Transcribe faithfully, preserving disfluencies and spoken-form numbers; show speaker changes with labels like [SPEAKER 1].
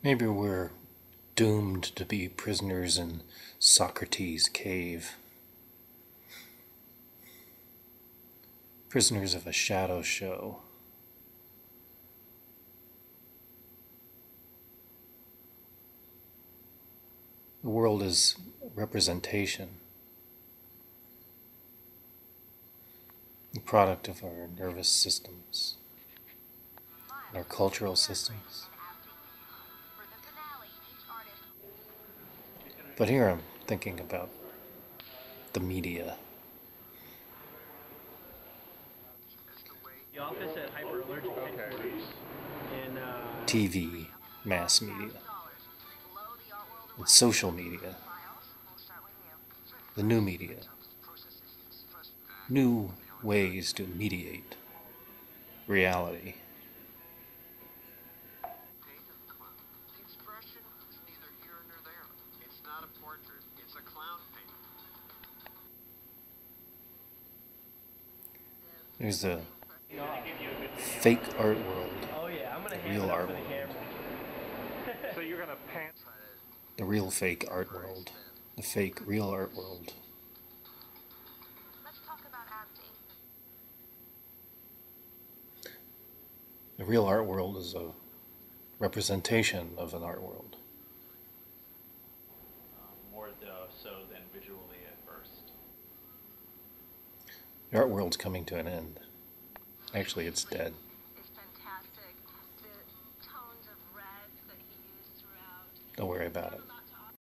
[SPEAKER 1] Maybe we're doomed to be prisoners in Socrates' cave. Prisoners of a shadow show. The world is representation, the product of our nervous systems, our cultural systems. But here I'm thinking about the media.
[SPEAKER 2] The office at hyperallergic headquarters in uh,
[SPEAKER 1] T V, mass media, and social media, the new media, new ways to mediate reality. There's the fake art world,
[SPEAKER 2] oh yeah, I'm gonna
[SPEAKER 1] the real art world,
[SPEAKER 2] so you're gonna pants
[SPEAKER 1] the real fake art world, the fake real art world.
[SPEAKER 3] Let's talk about acting.
[SPEAKER 1] The real art world is a representation of an art world.
[SPEAKER 4] Um, more so than visually at first.
[SPEAKER 1] The art world's coming to an end. Actually, it's dead.
[SPEAKER 3] It's fantastic. The tones of red that he used throughout.
[SPEAKER 1] Don't worry about it.